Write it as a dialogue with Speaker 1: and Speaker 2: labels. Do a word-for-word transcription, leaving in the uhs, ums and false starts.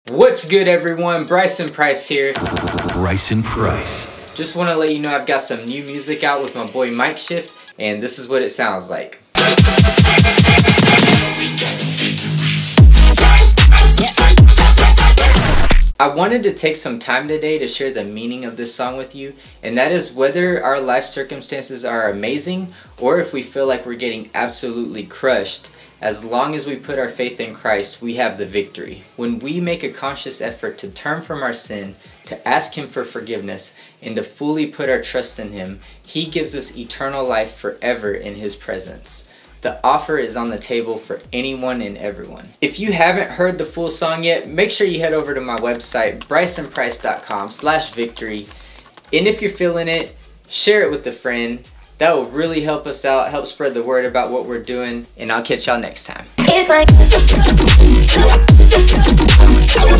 Speaker 1: What's good, everyone? Bryson Price here.
Speaker 2: Bryson Price.
Speaker 1: Just want to let you know I've got some new music out with my boy Mike Shift, and this is what it sounds like. I wanted to take some time today to share the meaning of this song with you, and that is whether our life circumstances are amazing or if we feel like we're getting absolutely crushed, as long as we put our faith in Christ, we have the victory. When we make a conscious effort to turn from our sin, to ask Him for forgiveness, and to fully put our trust in Him, He gives us eternal life forever in His presence. The offer is on the table for anyone and everyone. If you haven't heard the full song yet, make sure you head over to my website, bryson price dot com slash victory. And if you're feeling it, share it with a friend. That will really help us out, help spread the word about what we're doing, and I'll catch y'all next time.